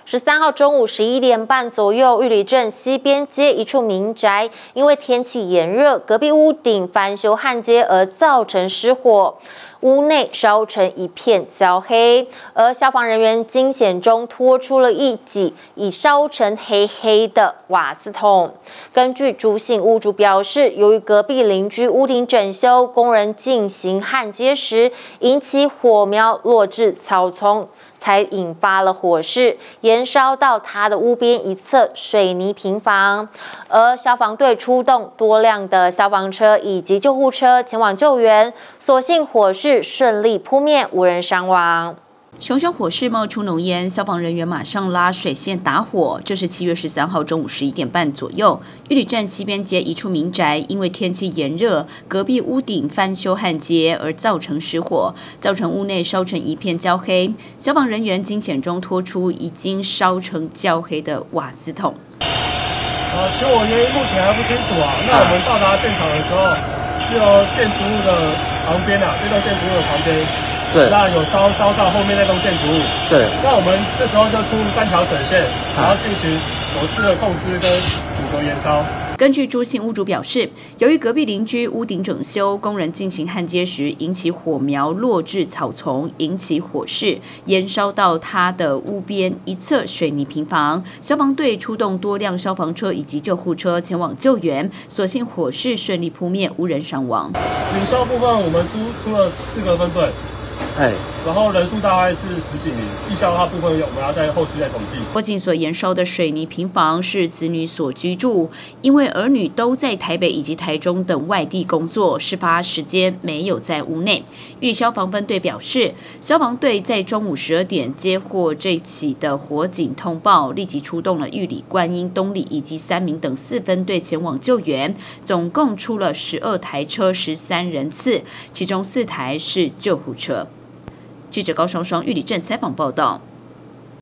13号中午11点半左右，玉里镇西边街一处民宅，因为天气炎热，隔壁屋顶翻修焊接而造成失火，屋内烧成一片焦黑，而消防人员惊险中拖出了一挤已烧成黑黑的瓦斯桶。根据朱姓屋主表示，由于隔壁邻居屋顶整修，工人进行焊接时引起火苗落至草丛，才引发了火势，延烧到他的屋边一侧水泥平房。而消防队出动多辆的消防车以及救护车前往救援，所幸火势顺利扑灭，无人伤亡。 熊熊火势冒出浓烟，消防人员马上拉水线打火。这是7月13号中午11点半左右，玉里镇西边街一处民宅，因为天气炎热，隔壁屋顶翻修焊接而造成失火，造成屋内烧成一片焦黑。消防人员惊险中拖出已经烧成焦黑的瓦斯桶。 起火原因目前还不清楚啊。那我们到达现场的时候，是由建筑物的旁边这栋建筑物的旁边。是，那有烧到后面那栋建筑物。是，那我们这时候就出3条水线，然后进行火势的控制跟阻隔燃烧。 根据朱姓屋主表示，由于隔壁邻居屋顶整修，工人进行焊接时引起火苗落至草丛，引起火势，延烧到他的屋边一侧水泥平房。消防队出动多辆消防车以及救护车前往救援，所幸火势顺利扑灭，无人伤亡。 警消部分我们出了4个分队。然后人数大概是10几名，义消它部分我们要在后续再统计。 火警所延烧的水泥平房是子女所居住，因为儿女都在台北以及台中等外地工作，事发时间没有在屋内。玉里消防分队表示，消防队在中午12点接获这起的火警通报，立即出动了玉里、观音、东里以及3名等4分队前往救援，总共出了12台车13人次，其中4台是救护车。记者高双双玉里镇采访报道。